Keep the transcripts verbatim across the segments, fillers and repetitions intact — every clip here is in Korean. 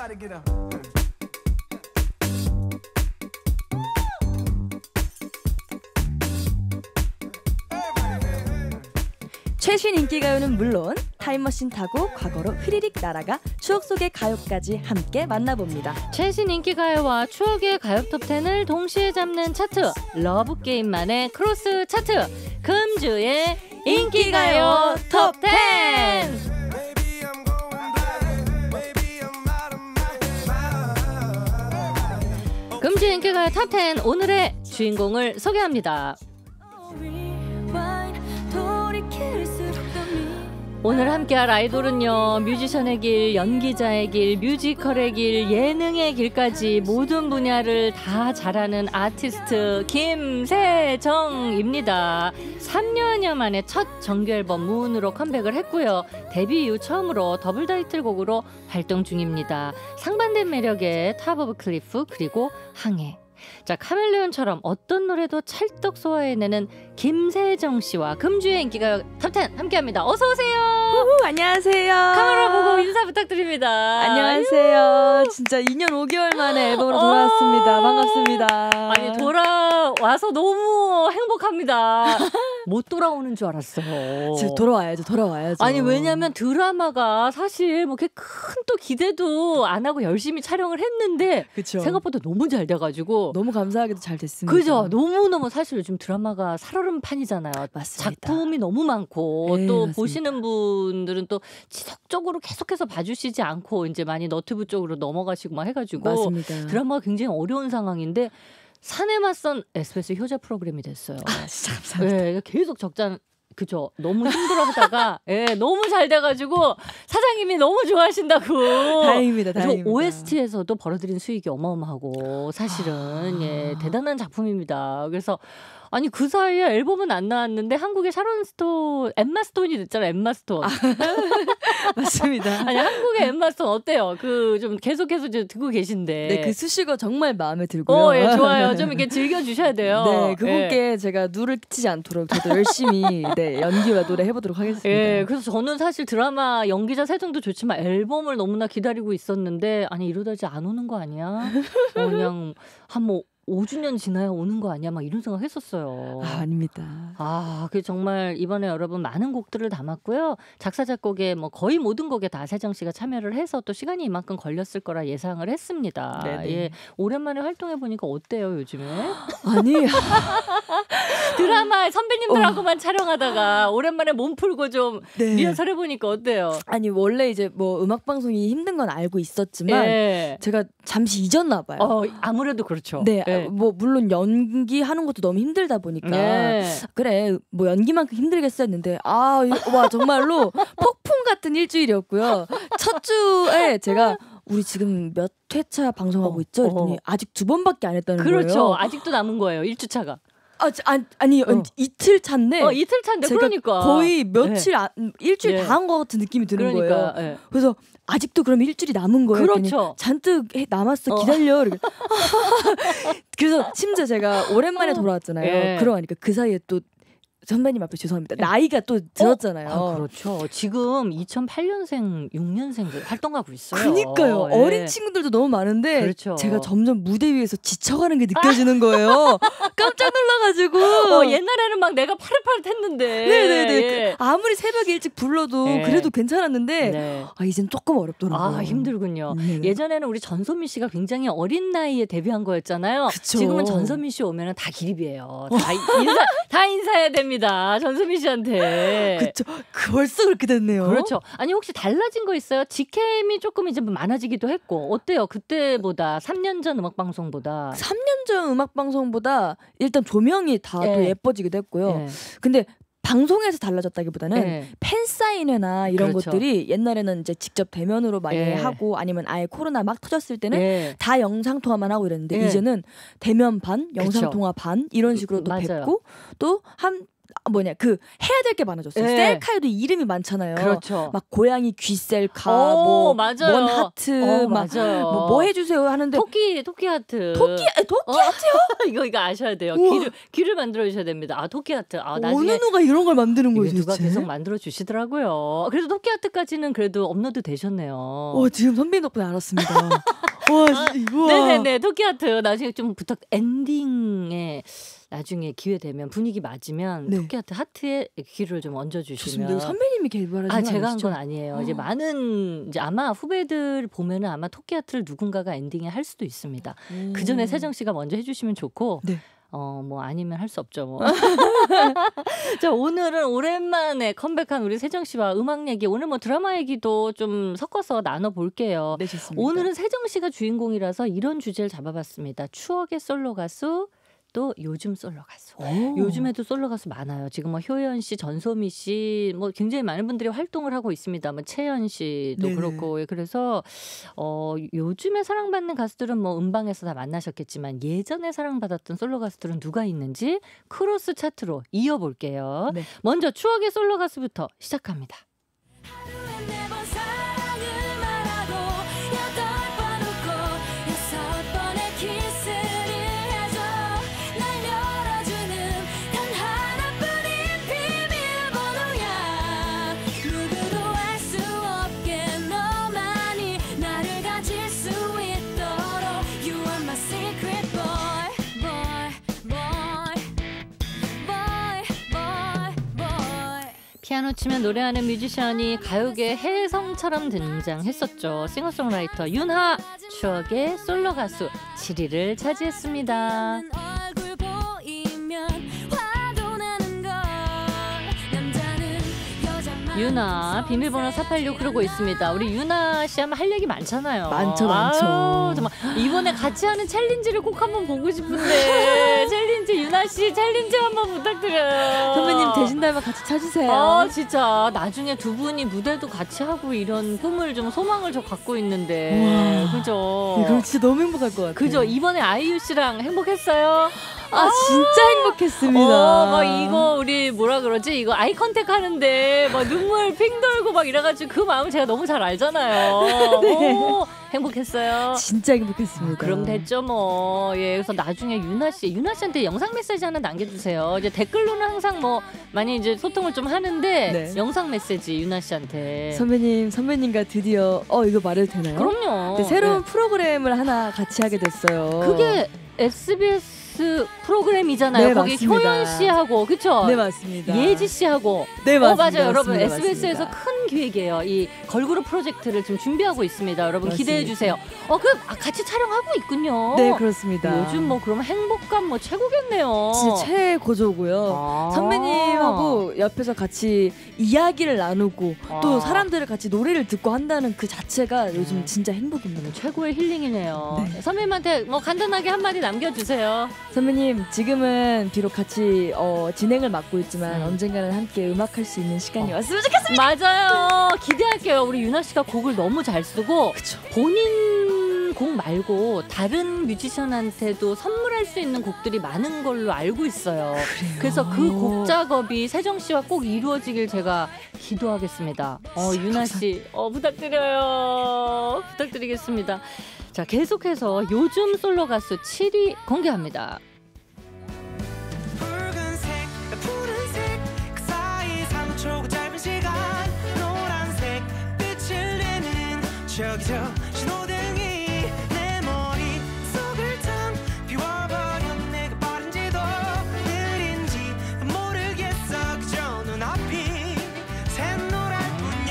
최신 인기가요는 물론 타임머신 타고 과거로 휘리릭 날아가 추억 속의 가요까지 함께 만나봅니다. 최신 인기가요와 추억의 가요 톱텐을 동시에 잡는 차트, 러브게임만의 크로스 차트, 금주의 인기가요 톱텐! 금주의 인기가요 톱텐, 오늘의 주인공을 소개합니다. 오늘 함께할 아이돌은요, 뮤지션의 길, 연기자의 길, 뮤지컬의 길, 예능의 길까지 모든 분야를 다 잘하는 아티스트 김세정입니다. 삼 년여 만에 첫 정규앨범 무운으로 컴백을 했고요. 데뷔 이후 처음으로 더블 타이틀곡으로 활동 중입니다. 상반된 매력의 탑 오브 클리프 그리고 항해. 자, 카멜레온처럼 어떤 노래도 찰떡 소화해내는 김세정 씨와 금주의 인기가요 탑텐 함께합니다. 어서 오세요. 우후, 안녕하세요. 카메라 보고 인사 부탁드립니다. 안녕하세요. 진짜 이 년 오 개월 만에 앨범으로 돌아왔습니다. 반갑습니다. 아니, 돌아와서 너무 행복합니다. 못 돌아오는 줄 알았어요. 진짜 돌아와야죠. 돌아와야죠. 아니, 왜냐면 드라마가 사실 뭐 큰 또 기대도 안 하고 열심히 촬영을 했는데 그쵸. 생각보다 너무 잘 돼가지고 너무 감사하게도 잘 됐습니다. 그죠. 너무너무 사실 요즘 드라마가 살얼음 판이잖아요. 맞습니다. 작품이 너무 많고 에이, 또 맞습니다. 보시는 분들은 또 지속적으로 계속해서 봐주시지 않고 이제 많이 너튜브 쪽으로 넘어가시고 막 해가지고 맞습니다. 드라마가 굉장히 어려운 상황인데 산에 맞선 에스비에스 효자 프로그램이 됐어요. 아, 진짜 감사합니다. 네, 계속 적자. 그죠. 너무 힘들어하다가 예, 너무 잘 돼가지고 사장님이 너무 좋아하신다고. 다행입니다. 다행입니다. 오에스티에서도 벌어들인 수익이 어마어마하고 사실은 아... 예, 대단한 작품입니다. 그래서 아니 그 사이에 앨범은 안 나왔는데 한국의 샤론 스톤, 엠마 스톤이 됐잖아요. 엠마 스톤. 아, 맞습니다. 아니 한국의 엠마 스톤 어때요? 그 좀 계속해서 듣고 계신데. 네, 그 수식어 정말 마음에 들고요. 어, 예, 좋아요. 좀 이렇게 즐겨 주셔야 돼요. 네, 그분께 예. 제가 누를 끼치지 않도록 저도 열심히 네, 연기와 노래 해보도록 하겠습니다. 예, 그래서 저는 사실 드라마 연기자 세정도 좋지만 앨범을 너무나 기다리고 있었는데 아니 이러다 이제 안 오는 거 아니야? 어, 그냥 한 뭐 오 주년 지나야 오는 거 아니야? 막 이런 생각 했었어요. 아, 아닙니다. 아, 그 정말 이번에 여러분 많은 곡들을 담았고요. 작사, 작곡에 뭐 거의 모든 곡에 다 세정 씨가 참여를 해서 또 시간이 이만큼 걸렸을 거라 예상을 했습니다. 네네. 예, 오랜만에 활동해보니까 어때요, 요즘에? 아니. 드라마 선배님들하고만 어. 촬영하다가 오랜만에 몸 풀고 좀 네. 리허설 해보니까 어때요? 아니, 원래 이제 뭐 음악방송이 힘든 건 알고 있었지만 예. 제가 잠시 잊었나 봐요. 어, 아무래도 그렇죠. 네. 예. 뭐 물론 연기하는 것도 너무 힘들다 보니까 네. 그래 뭐 연기만큼 힘들겠어 했는데 아 와 정말로 폭풍 같은 일주일이었고요. 첫 주에 제가 우리 지금 몇 회차 방송하고 어, 있죠? 했더니 어. 아직 두 번밖에 안 했다는 그렇죠. 거예요. 그렇죠. 아직도 남은 거예요. 일 주차가. 아, 아니, 아니 어. 이틀 차인데 어, 이틀 차인데 그러니까 거의 며칠 네. 안, 일주일 네. 다 한 것 같은 느낌이 드는 그러니까, 거예요. 네. 그래서 아직도 그럼 일주일이 남은 거예요. 그렇죠. 잔뜩 해, 남았어. 어. 기다려. 그래서 심지어 제가 오랜만에 돌아왔잖아요. 네. 그러니까 그 사이에 또 선배님 앞에 죄송합니다. 나이가 또 들었잖아요. 어? 아, 그렇죠. 지금 이천팔 년생, 육 년생들 활동하고 있어요. 그러니까요. 네. 어린 친구들도 너무 많은데 그렇죠. 제가 점점 무대 위에서 지쳐가는 게 느껴지는 거예요. 깜짝 놀라가지고. 어, 옛날에는 막 내가 파릇파릇했는데. 네네네. 예. 아무리 새벽에 일찍 불러도 네. 그래도 괜찮았는데 네. 아, 이젠 조금 어렵더라고요. 아, 힘들군요. 네. 예전에는 우리 전소미 씨가 굉장히 어린 나이에 데뷔한 거였잖아요. 그쵸. 지금은 전소미 씨 오면 다 기립이에요. 다, 인사, 다 인사해야 됩니다. 전소미 씨한테. 그렇죠. 벌써 그렇게 됐네요. 그렇죠. 아니 혹시 달라진 거 있어요? 직캠이 조금 이제 많아지기도 했고 어때요? 그때보다 삼 년 전 음악 방송보다. 삼 년 전 음악 방송보다 일단 조명이 다 또 네. 예뻐지기도 했고요. 네. 근데 방송에서 달라졌다기보다는 네. 팬 사인회나 이런 그렇죠. 것들이 옛날에는 이제 직접 대면으로 많이 네. 하고 아니면 아예 코로나 막 터졌을 때는 네. 다 영상 통화만 하고 이랬는데 네. 이제는 대면 반, 영상 그렇죠. 통화 반 이런 식으로 또 뵙고 또 한 뭐냐 그 해야 될 게 많아졌어요. 네. 셀카에도 이름이 많잖아요. 그렇죠. 막 고양이 귀 셀카, 뭐 먼 하트, 어, 막 맞아요. 뭐, 뭐 해주세요 하는데 토끼 토끼 하트. 토끼 토끼 어? 하트요? 이거 이거 아셔야 돼요. 귀를 귀를 만들어 주셔야 됩니다. 아 토끼 하트. 아 나중에 어느 누가 이런 걸 만드는 거예요? 누가 계속 만들어 주시더라고요. 그래도 토끼 하트까지는 그래도 업로드 되셨네요. 어 지금 선배님 덕분에 알았습니다. 와 이거. 네네네 토끼 하트 나중에 좀 부탁 엔딩에. 나중에 기회 되면 분위기 맞으면 네. 토끼하트 하트에 귀를 좀 얹어주시면. 좋습니다. 선배님이 개발하신 아, 거 제가 한 아니시죠? 건 아니에요. 이제 많은 이제 아마 후배들 보면은 아마 토끼하트를 누군가가 엔딩에 할 수도 있습니다. 음. 그 전에 세정 씨가 먼저 해주시면 좋고. 네. 어, 뭐 아니면 할 수 없죠. 뭐. 자, 오늘은 오랜만에 컴백한 우리 세정 씨와 음악 얘기, 오늘 뭐 드라마 얘기도 좀 섞어서 나눠 볼게요. 네, 좋습니다. 오늘은 세정 씨가 주인공이라서 이런 주제를 잡아봤습니다. 추억의 솔로 가수. 또 요즘 솔로 가수. 오. 요즘에도 솔로 가수 많아요. 지금 뭐 효연 씨, 전소미 씨, 뭐 굉장히 많은 분들이 활동을 하고 있습니다. 뭐 채연 씨도 네네. 그렇고. 그래서 어, 요즘에 사랑받는 가수들은 뭐 음방에서 다 만나셨겠지만 예전에 사랑받았던 솔로 가수들은 누가 있는지 크로스 차트로 이어볼게요. 네. 먼저 추억의 솔로 가수부터 시작합니다. 피아노 치면 노래하는 뮤지션이 가요계 혜성처럼 등장했었죠. 싱어송라이터 윤하, 추억의 솔로 가수 칠 위를 차지했습니다. 유나 비밀번호 사팔육 그러고 있습니다. 우리 유나 씨 하면 할 얘기 많잖아요. 많죠 많죠. 아유, 정말 이번에 같이 하는 챌린지를 꼭 한번 보고 싶은데 챌린지 유나 씨 챌린지 한번 부탁드려요. 선배님 되신다면 같이 찾으세요. 아 진짜 나중에 두 분이 무대도 같이 하고 이런 꿈을 좀 소망을 저 갖고 있는데 우와. 그죠? 네, 그럼 진짜 너무 행복할 것 같아요. 그죠? 이번에 아이유 씨랑 행복했어요? 아, 아 진짜 행복했습니다. 어, 막 이거 우리 뭐라 그러지? 이거 아이 컨택 하는데 막 눈물 핑 돌고 막 이래가지고 그 마음 제가 너무 잘 알잖아요. 네. 오, 행복했어요. 진짜 행복했습니다. 그럼 됐죠 뭐. 예, 그래서 나중에 유나 씨, 유나 씨한테 영상 메시지 하나 남겨주세요. 이제 댓글로는 항상 뭐 많이 이제 소통을 좀 하는데 네. 영상 메시지 유나 씨한테. 선배님, 선배님과 드디어 어 이거 말해도 되나요? 그럼요. 네, 새로운 네. 프로그램을 하나 같이 하게 됐어요. 그게 에스비에스 프로그램이잖아요. 네, 거기 맞습니다. 효연 씨하고 그렇죠? 네 맞습니다. 예지 씨하고 네 맞습니다. 어, 맞아요. 여러분 맞습니다. 에스비에스에서 맞습니다. 큰 기획이에요. 이 걸그룹 프로젝트를 지금 준비하고 있습니다. 여러분 맞습니다. 기대해 주세요. 어, 그 아, 같이 촬영하고 있군요. 네 그렇습니다. 요즘 뭐 그러면 행복감 뭐 최고겠네요. 진짜 최고조고요. 아~ 선배님하고 옆에서 같이 이야기를 나누고 아~ 또 사람들을 같이 노래를 듣고 한다는 그 자체가 요즘 음. 진짜 행복입니다. 최고의 힐링이네요. 네. 선배님한테 뭐 간단하게 한마디 남겨주세요. 선배님 지금은 비록 같이 어, 진행을 맡고 있지만 음. 언젠가는 함께 음악할 수 있는 시간이 어. 왔으면 좋겠습니다. 맞아요. 기대할게요. 우리 유나 씨가 곡을 너무 잘 쓰고 그쵸. 본인 곡 말고 다른 뮤지션한테도 선물할 수 있는 곡들이 많은 걸로 알고 있어요. 그래요? 그래서 그 곡 작업이 세정 씨와 꼭 이루어지길 제가 기도하겠습니다. 어, 유나 씨 어, 부탁드려요. 부탁드리겠습니다. 자, 계속해서 요즘 솔로 가수 칠 위 공개합니다. 저기저 신호등이 내 머릿속을 텅 비워버려. 내가 빠른지도 느린지 모르겠어. 그저 눈앞이 샛노랄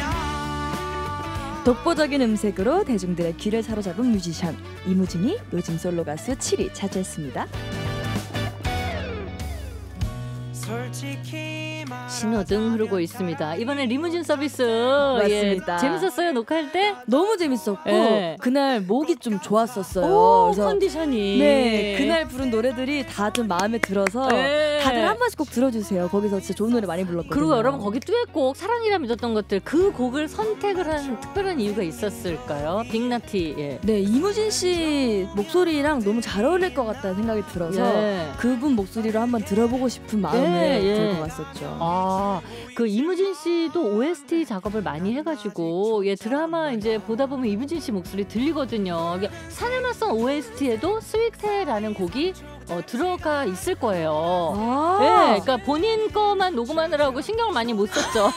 뿐이야. 독보적인 음색으로 대중들의 귀를 사로잡은 뮤지션 이무진이 요즘 솔로 가수 칠 위 차지했습니다. 신호등 흐르고 있습니다. 이번에 리무진 서비스 맞습니다. 예, 재밌었어요 녹화할 때? 너무 재밌었고 예. 그날 목이 좀 좋았었어요. 오, 그래서 컨디션이. 네, 그날 부른 노래들이 다 좀 마음에 들어서 예. 다들 한 번씩 꼭 들어주세요. 거기서 진짜 좋은 노래 많이 불렀거든요. 그리고 여러분 거기 듀엣곡 사랑이라 믿었던 것들 그 곡을 선택을 한 특별한 이유가 있었을까요? 빅나티. 예. 네, 이무진 씨 목소리랑 너무 잘 어울릴 것 같다는 생각이 들어서 예. 그분 목소리로 한번 들어보고 싶은 마음에 예, 예. 들고 갔었죠. 아, 그 이무진 씨도 오에스티 작업을 많이 해가지고 예 드라마 이제 보다 보면 이무진 씨 목소리 들리거든요. 이게 사내마성 오에스티에도 스위트라는 곡이 어, 들어가 있을 거예요. 아~ 네, 그러니까 본인 거만 녹음하느라고 신경을 많이 못 썼죠.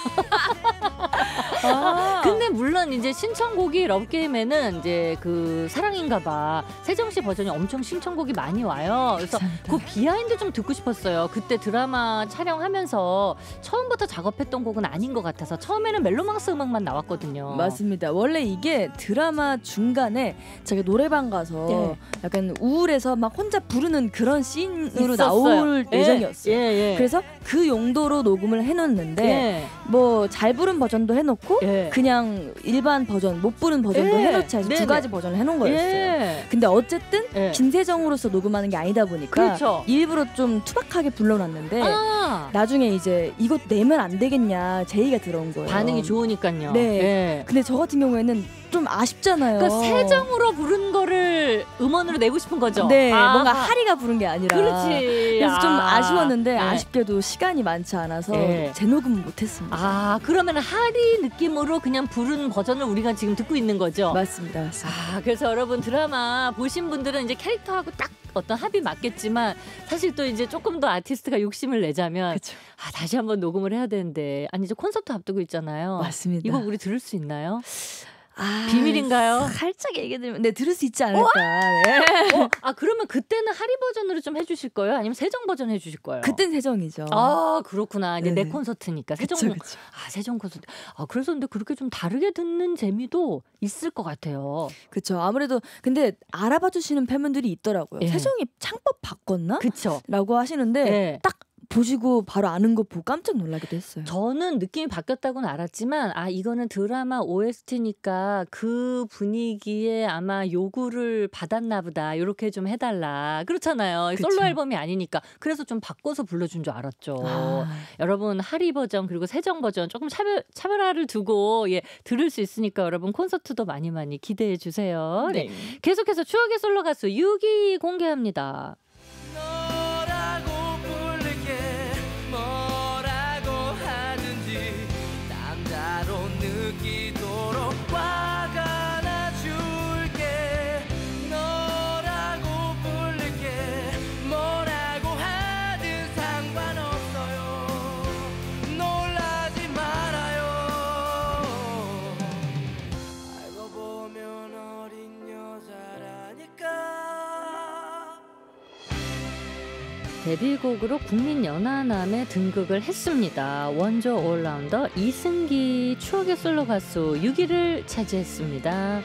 아~ 근데 물론 이제 신청곡이 러브게임에는 이제 그 사랑인가봐 세정 씨 버전이 엄청 신청곡이 많이 와요. 그래서 그 비하인드 좀 듣고 싶었어요. 그때 드라마 촬영하면서 처음부터 작업했던 곡은 아닌 것 같아서 처음에는 멜로망스 음악만 나왔거든요. 맞습니다. 원래 이게 드라마 중간에 제가 노래방 가서 예. 약간 우울해서 막 혼자 부르는 그런 씬으로 있었어요. 나올 예, 예정이었어요. 예, 예. 그래서 그 용도로 녹음을 해놓는데 예. 뭐 잘 부른 버전도 해놓고 예. 그냥 일반 버전 못 부른 버전도 예. 해놓자 해서 네네. 두 가지 버전을 해놓은 거였어요. 예. 근데 어쨌든 예. 김세정으로서 녹음하는 게 아니다 보니까 그렇죠. 일부러 좀 투박하게 불러놨는데 아. 나중에 이제 이거 내면 안 되겠냐 제의가 들어온 거예요. 반응이 좋으니까요. 네. 예. 근데 저 같은 경우에는 좀 아쉽잖아요. 그러니까 세정으로 부른 거를 음원으로 내고 싶은 거죠. 네, 아. 뭔가 하리가 부른 게 아니라. 그렇지. 그래서 좀 아. 아쉬웠는데 네. 아쉽게도 시간이 많지 않아서 네. 재녹음 못했습니다. 아, 그러면 하리 느낌으로 그냥 부른 버전을 우리가 지금 듣고 있는 거죠. 맞습니다, 맞습니다. 아, 그래서 여러분 드라마 보신 분들은 이제 캐릭터하고 딱 어떤 합이 맞겠지만 사실 또 이제 조금 더 아티스트가 욕심을 내자면 그쵸. 아, 다시 한번 녹음을 해야 되는데 아니 이제 콘서트 앞두고 있잖아요. 맞습니다. 이거 우리 들을 수 있나요? 아, 비밀인가요? 살짝 얘기해드리면 네 들을 수 있지 않을까. 네. 어? 아, 그러면 그때는 하리 버전으로 좀 해주실 거예요? 아니면 세정 버전 해주실 거예요? 그땐 세정이죠. 아, 그렇구나. 이제 네. 내 콘서트니까 세정. 그쵸, 그쵸. 아, 세정 콘서트. 아, 그래서 근데 그렇게 좀 다르게 듣는 재미도 있을 것 같아요. 그렇죠. 아무래도 근데 알아봐 주시는 팬분들이 있더라고요. 예. 세정이 창법 바꿨나? 그쵸? 라고 하시는데 예. 딱 보시고 바로 아는 거 보고 깜짝 놀라기도 했어요. 저는 느낌이 바뀌었다고는 알았지만 아 이거는 드라마 오에스티니까 그 분위기에 아마 요구를 받았나 보다. 이렇게 좀 해달라. 그렇잖아요. 그쵸. 솔로 앨범이 아니니까. 그래서 좀 바꿔서 불러준 줄 알았죠. 아. 여러분 하리 버전 그리고 세정 버전 조금 차별, 차별화를 두고 예, 들을 수 있으니까 여러분 콘서트도 많이 많이 기대해 주세요. 네. 네. 계속해서 추억의 솔로 가수 육 위 공개합니다. 너라고 부를게 뭐라고 하든지 남자로 느끼도록 화가 나줄게 너라고 부를게 뭐라고 하든 상관없어요 놀라지 말아요 알고 보면 어린 여자라니까 데뷔곡으로 국민연하남에 등극을 했습니다. 원조 올라운더 이승기 추억의 솔로 가수 육 위를 차지했습니다.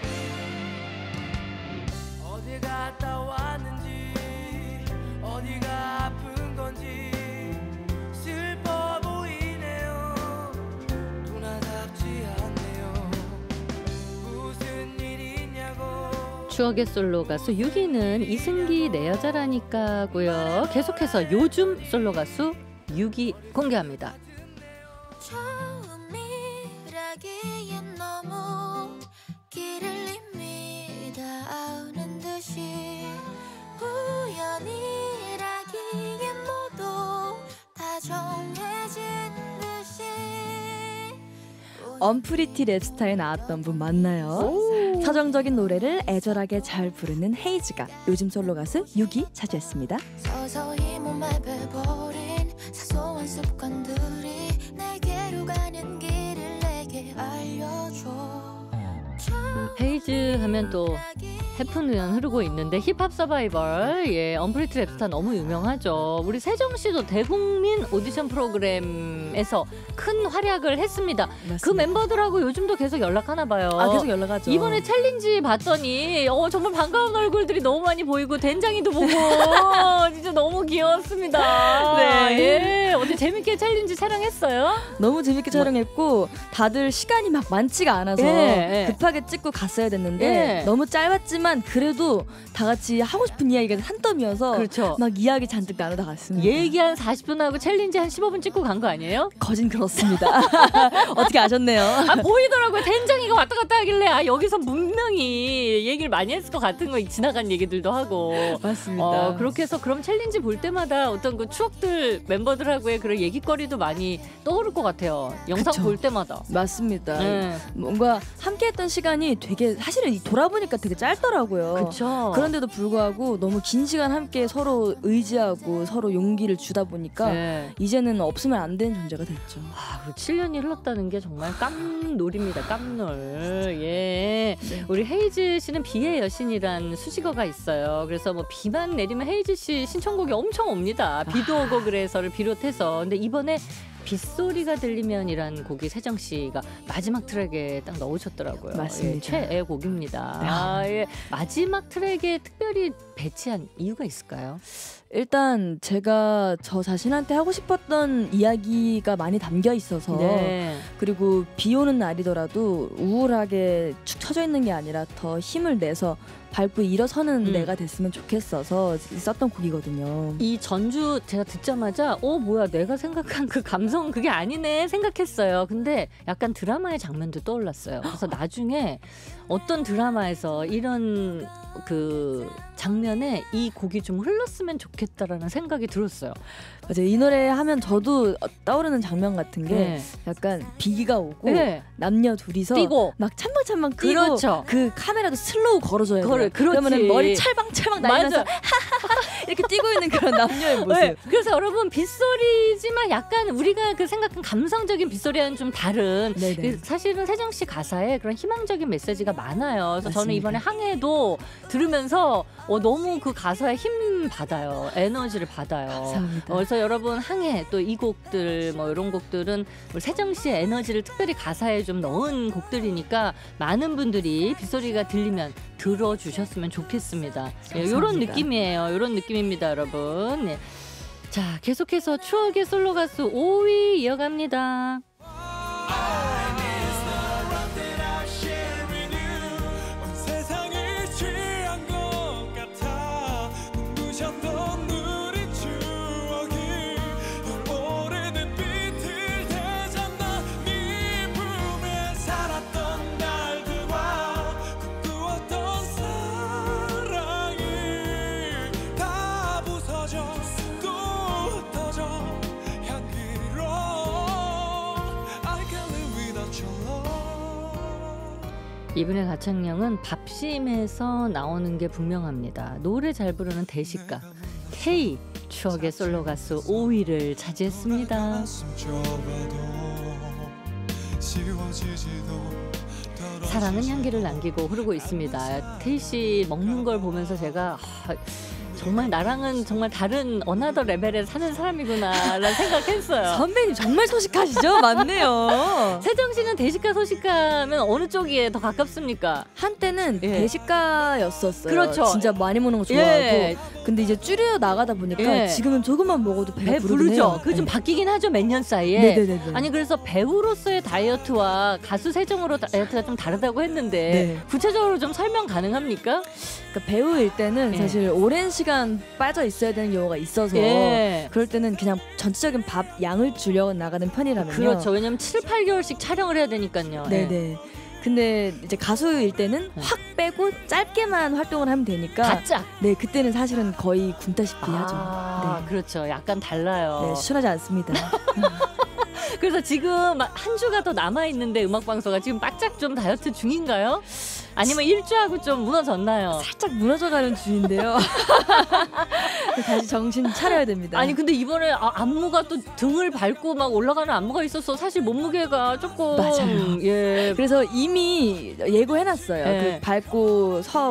어디 갔다 왔는지 어디가 아픈 건지 슬퍼 보이네요 누나답지 않네요 무슨 일 있냐고 추억의 솔로 가수 육 위는 이승기 내 여자라니까고요. 계속해서 요즘 솔로 가수 육 위 공개합니다. 처음이라기엔 너무 길을 이미 닿는 듯이 우연이라기엔 모두 다 정해진 듯이 언프리티 랩스타에 나왔던 분 맞나요? 서정적인 노래를 애절하게 잘 부르는 헤이즈가 요즘 솔로 가수 육 위 차지했습니다. 서서히 몸에 배버린 사소한 습관들이 내게로 가는 길을 내게 알려줘 헤이즈 하면 또 해프는 흐르고 있는데 힙합 서바이벌, 예, 언프리티 랩스타 너무 유명하죠. 우리 세정 씨도 대국민 오디션 프로그램에서 큰 활약을 했습니다. 맞습니다. 그 멤버들하고 요즘도 계속 연락하나 봐요. 아, 계속 연락하죠. 이번에 챌린지 봤더니 어, 정말 반가운 얼굴들이 너무 많이 보이고 된장이도 보고 진짜 너무 귀여웠습니다. 네. 예, 어제 재밌게 챌린지 촬영했어요? 너무 재밌게 촬영했고 다들 시간이 막 많지가 않아서 예, 예. 급하게 찍고 갔어야 됐는데 예. 너무 짧았지만 그래도 다 같이 하고 싶은 이야기가 한뼘이어서 그렇죠. 막 이야기 잔뜩 나누다 갔습니다. 얘기 한 사십 분 하고 챌린지 한 십오 분 찍고 간 거 아니에요? 거진 그렇습니다. 어떻게 아셨네요? 아, 보이더라고요. 된장이가 왔다 갔다 하길래 아, 여기서 분명히 얘기를 많이 했을 것 같은 거 지나간 얘기들도 하고. 맞습니다. 어, 그렇게 해서 그럼 챌린지 볼 때마다 어떤 그 추억들 멤버들하고의 그런 얘기거리도 많이 떠오를 것 같아요. 영상 그쵸. 볼 때마다. 맞습니다. 네. 뭔가 함께했던 시간이 되게 사실은 돌아보니까 되게 짧더라고요. 그렇죠. 그런데도 불구하고 너무 긴 시간 함께 서로 의지하고 서로 용기를 주다 보니까 네. 이제는 없으면 안 되는 존재가 됐죠. 아, 그리고 칠 년이 흘렀다는 게 정말 깜놀입니다. 깜놀. 예. 네. 우리 헤이즈 씨는 비의 여신이란 수식어가 있어요. 그래서 뭐 비만 내리면 헤이즈 씨 신청곡이 엄청 옵니다. 비도 오고 그래서를 비롯해서. 근데 이번에 빗소리가 들리면이란 곡이 세정 씨가 마지막 트랙에 딱 넣으셨더라고요. 맞습니다. 예, 최애 곡입니다. 아, 예. 마지막 트랙에 특별히 배치한 이유가 있을까요? 일단 제가 저 자신한테 하고 싶었던 이야기가 많이 담겨 있어서 네. 그리고 비 오는 날이더라도 우울하게 축 처져 있는 게 아니라 더 힘을 내서 밟고 일어서는 음. 내가 됐으면 좋겠어서 썼던 곡이거든요. 이 전주 제가 듣자마자 어 뭐야 내가 생각한 그 감성 그게 아니네 생각했어요. 근데 약간 드라마의 장면도 떠올랐어요. 그래서 나중에 어떤 드라마에서 이런 그 장면에 이 곡이 좀 흘렀으면 좋겠다라는 생각이 들었어요. 맞아요. 이 노래 하면 저도 떠오르는 장면 같은 게 네. 약간 비가 오고 네. 남녀 둘이서 뛰고 막 찬방찬방 뛰고 그렇죠. 그 카메라도 슬로우 걸어줘야 돼요. 그래, 그렇지. 그러면 머리 찰방찰방 날리면서 맞아. 이렇게 뛰고 있는 그런 남녀의 모습. 네. 그래서 여러분 빗소리지만 약간 우리가 그 생각한 감성적인 빗소리와는 좀 다른 네네. 그 사실은 세정 씨 가사에 그런 희망적인 메시지가 많아요. 그래서 저는 맞습니다. 이번에 항해도 들으면서 어, 너무 그 가사에 힘 받아요. 에너지를 받아요. 감사합니다. 어, 그래서 여러분 항해 또 이 곡들 뭐 이런 곡들은 우리 세정 씨의 에너지를 특별히 가사에 좀 넣은 곡들이니까 많은 분들이 빗소리가 들리면 들어주셨으면 좋겠습니다. 예, 이런 감사합니다. 느낌이에요. 이런 느낌입니다, 여러분. 예. 자, 계속해서 추억의 솔로 가수 오 위 이어갑니다. 이분의 가창력은 밥심에서 나오는 게 분명합니다. 노래 잘 부르는 대식가 K 추억의 솔로 가수 오 위를 차지했습니다. 사랑은 향기를 남기고 흐르고 있습니다. K 씨 먹는 걸 보면서 제가 아, 정말 나랑은 정말 다른 어나더 레벨에 사는 사람이구나라는 생각했어요. 선배님 정말 소식하시죠? 맞네요. 세정 씨는 대식가 소식가면 어느 쪽에 더 가깝습니까? 한때는 예. 대식가였었어요. 그렇죠. 진짜 많이 먹는 거 좋아하고. 예. 근데 이제 줄여 나가다 보니까 예. 지금은 조금만 먹어도 배가 배 부르긴 부르죠. 해요. 그게 좀 네. 바뀌긴 하죠. 몇 년 사이에. 네네네. 아니 그래서 배우로서의 다이어트와 가수 세정으로 다이어트가 좀 다르다고 했는데 네. 구체적으로 좀 설명 가능합니까? 그러니까 배우일 때는 예. 사실 오랜 시간 빠져 있어야 되는 경우가 있어서 예. 그럴 때는 그냥 전체적인 밥 양을 줄여 나가는 편이라면요. 그렇죠. 왜냐면 칠, 팔 개월씩 촬영을 해야 되니까요. 네네. 예. 근데 이제 가수일 때는 네. 확 빼고 짧게만 활동을 하면 되니까 바짝. 네 그때는 사실은 거의 굶다시피 하죠. 아, 네. 그렇죠. 약간 달라요. 네, 시원하지 않습니다. 그래서 지금 한 주가 더 남아 있는데 음악 방송가 지금 바짝 좀 다이어트 중인가요? 아니면 일주하고 좀 무너졌나요? 살짝 무너져가는 중인데요. 다시 정신 차려야 됩니다. 아니 근데 이번에 아, 안무가 또 등을 밟고 막 올라가는 안무가 있어서 사실 몸무게가 조금 맞아요. 예. 그래서 이미 예고해놨어요. 네. 그 밟고 서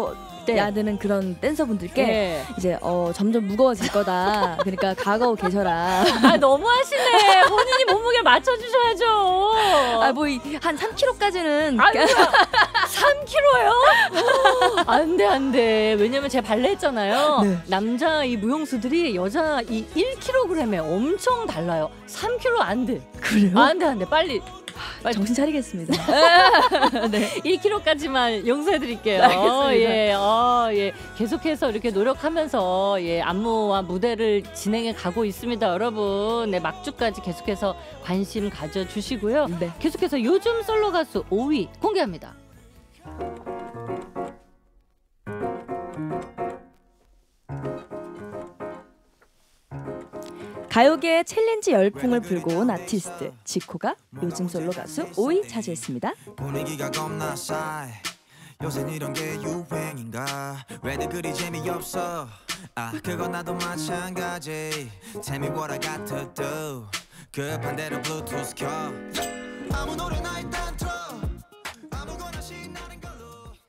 때 야드는 그런 댄서분들께 네. 이제 어, 점점 무거워질 거다. 그러니까 각오하고 계셔라. 아 너무하시네. 본인이 몸무게를 맞춰주셔야죠. 아 뭐 한 삼 킬로그램까지는 아니야. 삼 킬로그램요? 안돼 안돼. 왜냐면 제가 발레 했잖아요. 네. 남자 이 무용수들이 여자 이 일 킬로그램에 엄청 달라요. 삼 킬로그램 안 돼. 그래요? 안돼 안돼 빨리. 빨리. 정신 차리겠습니다. 네. 일 킬로그램까지만 용서해드릴게요. 알겠습니다. 예, 어, 예. 계속해서 이렇게 노력하면서 예, 안무와 무대를 진행해 가고 있습니다, 여러분. 네, 막주까지 계속해서 관심 가져주시고요. 네. 계속해서 요즘 솔로 가수 오 위 공개합니다. 가요계의 챌린지 열풍을 불고 온 아티스트 지코가 요즘 솔로 가수 오 위 차지했습니다. 분위기가 겁나 싸해 요새 이런 게 유행인가 왜들 그리 재미없어 아 그건 나도 마찬가지 Tell me what I got to do 급한 대로 블루투스 켜 아무 노래나 일단 틀어 아무거나 신나는 걸로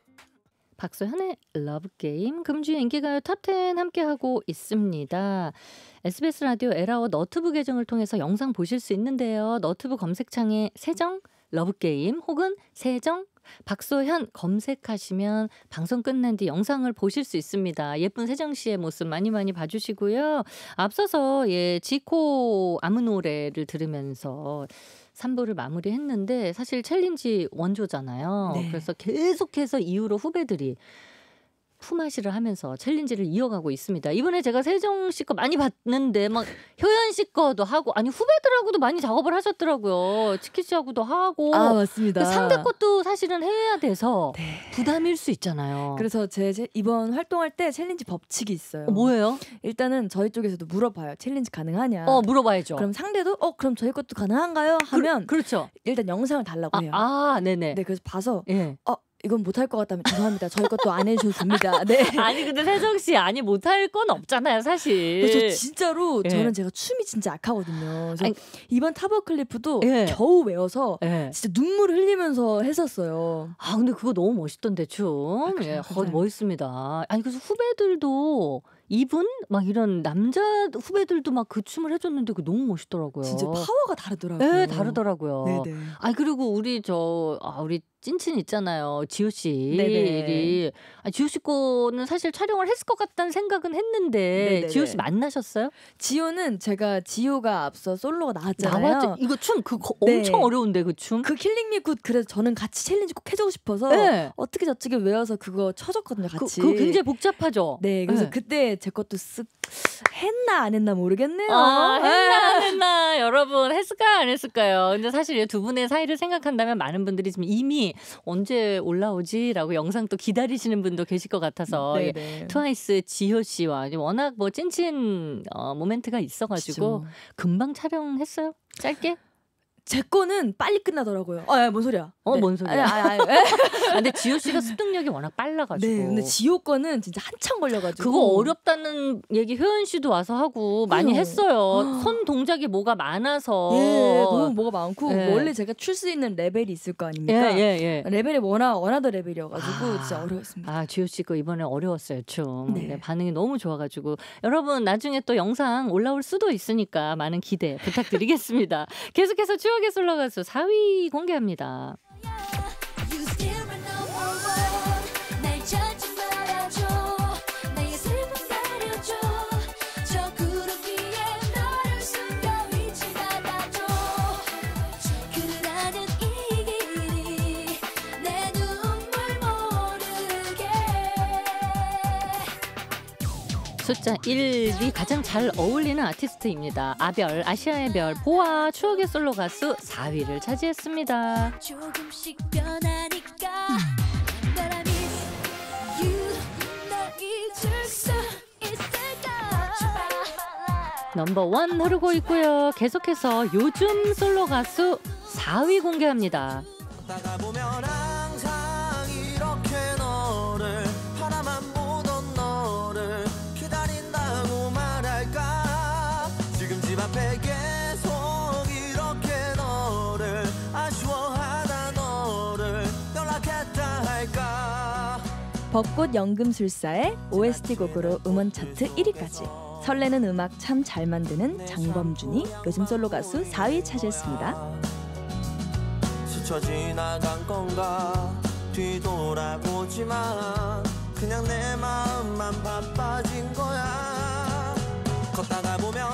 박소현의 러브게임 금주의 인기가요 탑텐 함께하고 있습니다. 에스비에스 라디오 에라워 너튜브 계정을 통해서 영상 보실 수 있는데요. 너튜브 검색창에 세정 러브게임 혹은 세정 박소현 검색하시면 방송 끝난 뒤 영상을 보실 수 있습니다. 예쁜 세정 씨의 모습 많이 많이 봐주시고요. 앞서서 예 지코 아무 노래를 들으면서 삼 부를 마무리했는데 사실 챌린지 원조잖아요. 네. 그래서 계속해서 이후로 후배들이 품앗이를 하면서 챌린지를 이어가고 있습니다. 이번에 제가 세정 씨 거 많이 봤는데 막 효연 씨 거도 하고 아니 후배들하고도 많이 작업을 하셨더라고요. 치키 씨하고도 하고 아 맞습니다. 그 상대 것도 사실은 해야 돼서 네. 부담일 수 있잖아요. 그래서 제, 제 이번 활동할 때 챌린지 법칙이 있어요. 어, 뭐예요? 일단은 저희 쪽에서도 물어봐요. 챌린지 가능하냐. 어 물어봐야죠. 그럼 상대도 어 그럼 저희 것도 가능한가요? 하면 그, 그렇죠. 일단 영상을 달라고 아, 해요. 아 네네. 네 그래서 봐서 예. 어 이건 못할 것 같다면 죄송합니다. 저희 것도 안 해주셔도 됩니다. 네. 아니 근데 세정 씨 아니 못할 건 없잖아요 사실. 저 진짜로 예. 저는 제가 춤이 진짜 악하거든요. 그래서 아니, 이번 타버 클리프도 예. 겨우 외워서 예. 진짜 눈물을 흘리면서 했었어요. 아 근데 그거 너무 멋있던데 춤. 아, 그래요? 예, 어, 감사합니다. 멋있습니다. 아니 그래서 후배들도 이분 막 이런 남자 후배들도 막 그 춤을 해줬는데 그 너무 멋있더라고요. 진짜 파워가 다르더라고요. 네 다르더라고요. 네네. 아 그리고 우리 저 아, 우리 찐친 있잖아요 지호 씨. 네네. 아, 지호 씨 거는 사실 촬영을 했을 것 같다는 생각은 했는데 네네네. 지호 씨 만나셨어요? 지효는 제가 지효가 앞서 솔로가 나왔잖아요. 나왔죠. 이거 춤 그 네. 엄청 어려운데 그 춤. 그 킬링 미 굿 그래서 저는 같이 챌린지 꼭 해주고 싶어서 네. 어떻게 저떻게 외워서 그거 쳐줬거든요 그, 같이. 그거 굉장히 복잡하죠. 네 그래서 네. 그때 제 것도 쓱 했나 안 했나 모르겠네요. 아, 했나 안 네. 했나 여러분 했을까요 안 했을까요? 근데 사실 이 두 분의 사이를 생각한다면 많은 분들이 지금 이미 언제 올라오지라고 영상 또 기다리시는 분도 계실 것 같아서 예. 네네. 트와이스 지효 씨와 워낙 뭐 찐친 어, 모멘트가 있어가지고 그쵸. 금방 촬영했어요? 짧게? 제 거는 빨리 끝나더라고요. 아, 뭔 소리야? 어, 네. 뭔 소리야? 아니, 아니, 아니. 아, 근데 지효 씨가 습득력이 워낙 빨라가지고. 네, 근데 지효 거는 진짜 한참 걸려가지고. 그거 어렵다는 얘기 효연 씨도 와서 하고 많이 그래요. 했어요. 손 동작이 뭐가 많아서. 예, 너무 뭐가 많고 예. 원래 제가 출 수 있는 레벨이 있을 거 예, 아닙니까? 예, 예. 레벨이 워낙 원하던 레벨이어가지고 아. 진짜 어려웠습니다. 아, 지효 씨 거 이번에 어려웠어요, 춤. 네. 네, 반응이 너무 좋아가지고. 여러분, 나중에 또 영상 올라올 수도 있으니까 많은 기대 부탁드리겠습니다. 계속해서 추억의 솔로 가수 사 위 공개합니다. You still my number one. 날 찾지 말아줘. 나의 슬픔 가려줘. 저 구름 위에 너를 숨겨 위치 받아줘. 그라는 이 길이 내 눈물 모르게. 숫자 일이 가장 잘 어울리는 아티스트입니다. 아별, 아시아의 별, 보아, 추억의 솔로 가수 사 위를 차지했습니다. 조금씩 변하니까 But I miss you. 널 잊을 수 있을까? 넘버원 흐르고 있고요. 계속해서 요즘 솔로 가수 사 위 공개합니다. 걷다가 보면 항상 이렇게 너를 바라만 보던 너를 기다린다고 말할까 지금 집 앞에 계속 이렇게 너를 아쉬워하다 너를 연락했다 할까 벚꽃 연금술사의 오에스티 곡으로 음원 차트 일 위까지 설레는 음악 참 잘 만드는 장범준이 요즘 솔로 가수 사 위 차지했습니다. 스쳐 지나간 건가 뒤돌아보지만 그냥 내 마음만 바빠진 거야. 걷다가 보면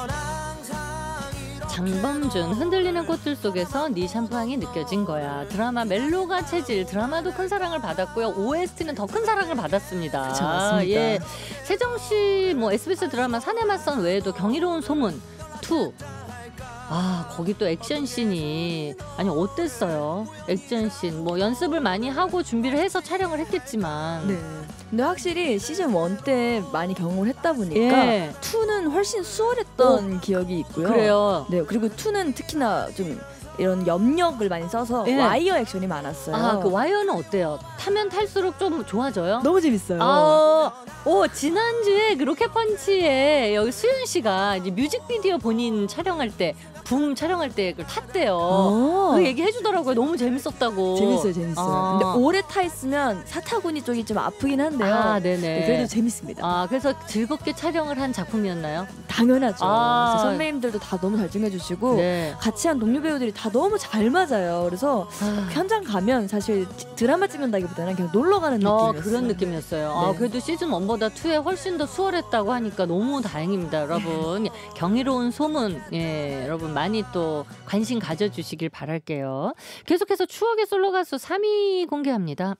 장범준 흔들리는 꽃들 속에서 네 샴푸향이 느껴진 거야. 드라마 멜로가 체질 드라마도 큰 사랑을 받았고요. 오에스티는 더 큰 사랑을 받았습니다. 그쵸, 맞습니다. 예, 세정씨 뭐 에스비에스 드라마 사내 맞선 외에도 경이로운 소문 투. 아 거기 또 액션씬이 아니 어땠어요? 액션씬 뭐 연습을 많이 하고 준비를 해서 촬영을 했겠지만 네. 근데 확실히 시즌 일 때 많이 경험을 했다 보니까 예. 이는 훨씬 수월했던 오, 기억이 있고요. 그래요. 네, 그리고 이는 특히나 좀 이런 염력을 많이 써서 예. 와이어 액션이 많았어요. 아, 그 와이어는 어때요? 타면 탈수록 좀 좋아져요? 너무 재밌어요. 아, 오, 지난주에 그 로켓펀치에 여기 수윤 씨가 이제 뮤직비디오 본인 촬영할 때 붐 촬영할 때 그걸 탔대요. 어. 그 얘기 해주더라고요. 너무 재밌었다고. 재밌어요, 재밌어요. 아. 근데 오래 타 있으면 사타구니 쪽이 좀 아프긴 한데요. 아, 네네. 네, 그래도 재밌습니다. 아, 그래서 즐겁게 촬영을 한 작품이었나요? 당연하죠. 아. 그래서 선배님들도 다 너무 잘 챙겨주시고 네. 같이 한 동료 배우들이 다 너무 잘 맞아요. 그래서 아. 현장 가면 사실 드라마 찍는다기보다는 그냥 놀러 가는 어, 느낌이었어요. 그런 느낌이었어요. 아, 네. 그래도 시즌 일보다 이에 훨씬 더 수월했다고 하니까 너무 다행입니다, 여러분. 경이로운 소문, 예, 여러분 많이 또 관심 가져주시길 바랄게요. 계속해서 추억의 솔로 가수 삼 위 공개합니다.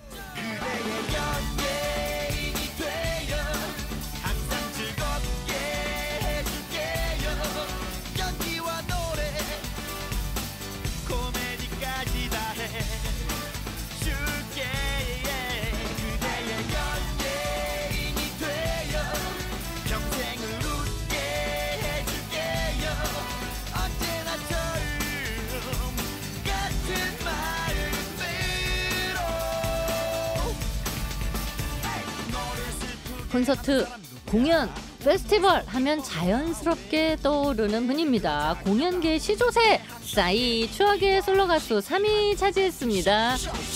콘서트, 공연, 페스티벌 하면 자연스럽게 떠오르는 분입니다. 공연계의 시조새 싸이 추억의 솔로 가수 삼 위 차지했습니다.